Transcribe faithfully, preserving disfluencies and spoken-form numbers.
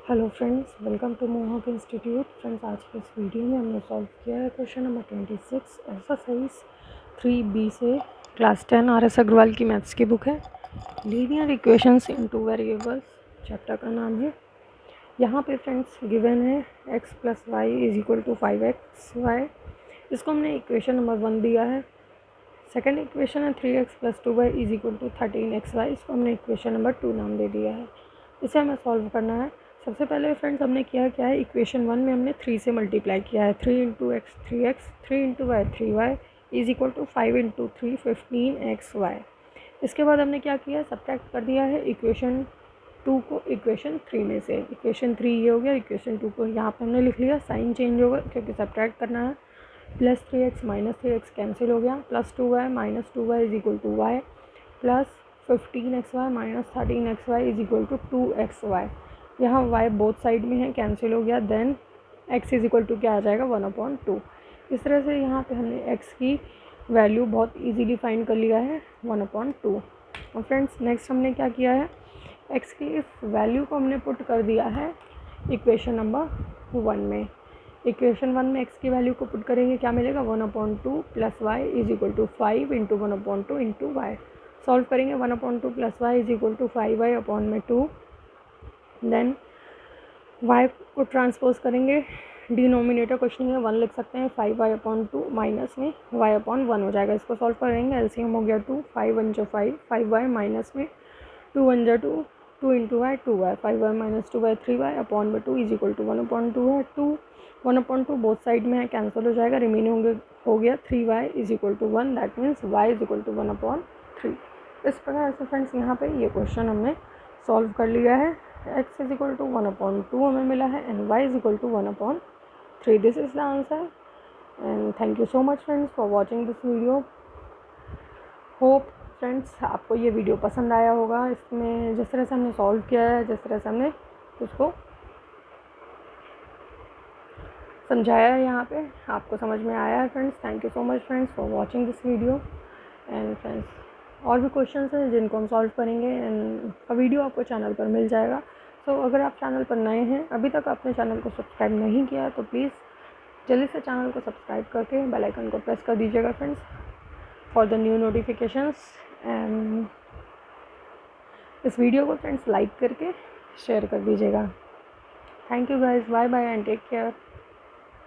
Hello friends, welcome to Mohak institute. Friends, आज के इस वीडियो में हमने सॉल्व किया है question number twenty six exercise three B से। Class ten R S Agrawal की मैथ्स की बुक है। Linear equations in two variables chapter का नाम है। यहाँ पे फ्रेंड्स गिवन है x plus y is equal to five x y. इसको हमने इक्वेशन नंबर वन दिया है। सेकेंड इक्वेशन है three x plus two y is equal to thirteen x y. इसको हमने इक्वेशन नंबर टू नाम दे दिया है। इसे हमें सॉल्व करना है। सबसे पहले फ्रेंड्स हमने किया क्या है, इक्वेशन वन में हमने थ्री से मल्टीप्लाई किया है। Three into x three x, three into y three y is equal to five into three fifteen x y. इसके बाद हमने क्या किया, सब्ट्रैक्ट कर दिया है इक्वेशन टू को इक्वेशन थ्री में से। इक्वेशन थ्री ये हो गया, इक्वेशन टू को यहाँ पे हमने लिख लिया, साइन चेंज होगा क्योंकि सब्ट्रैक्ट करना है। Plus three x minus three x cancel हो गया, plus two y minus two y is equal to y, plus fifteen x y minus thirteen x y is equal to two x y. यहाँ y both side में है, cancel हो गया। Then x is equal to क्या आ जाएगा, one upon to. इस तरह से यहाँ पे हमने x की वैल्यू बहुत इजीली फाइंड कर लिया है, वन अपॉन टू। और फ्रेंड्स नेक्स्ट हमने क्या किया है, x की इस वैल्यू को हमने पुट कर दिया है इक्वेशन नंबर वन में। इक्वेशन वन में x की वैल्यू को पुट करेंगे, क्या मिलेगा, one upon two plus y is equal to five into one upon two into y. Solve करेंगे, one upon two plus y is equal to five y upon में two. Then y को transpose करेंगे, denominator कुछ नहीं है, one लिख सकते हैं, five y upon two minus में y अपॉन वन हो जाएगा। इसको सॉल्व करेंगे, एलसीएम हो गया टू, फाइव वन जो फाइव, फाइव वाई माइनस में टू वन जो two, two into y two y, five y minus two y three y upon में two is equal to one upon two है two, one upon two both side में है, cancel हो जाएगा, remaining होंगे हो गया three y is equal to one. That means y is equal to one upon three. इस प्रकार से फ्रेंड्स यहाँ पे ये क्वेश्चन हमने सॉल्व कर लिया है। x is equal to one upon two हमें मिला है and y is equal to one upon three. This is the answer and thank you so much friends for watching this video. Hope friends आपको ये video पसंद आया होगा। इसमें जिस तरह से हमने सॉल्व किया है, जिस तरह से हमने उसको समझाया है, यहाँ पे आपको समझ में आया है friends. Thank you so much friends for watching this video. And friends और भी क्वेश्चंस हैं जिनको हम सॉल्व करेंगे एंड वीडियो आपको चैनल पर मिल जाएगा। सो so, अगर आप चैनल पर नए हैं, अभी तक आपने चैनल को सब्सक्राइब नहीं किया तो प्लीज़ जल्दी से चैनल को सब्सक्राइब करके बेल आइकन को प्रेस कर दीजिएगा friends for the new notifications. And इस वीडियो को फ्रेंड्स लाइक करके शेयर कर दीजिएगा। Thank you guys, bye bye and take care.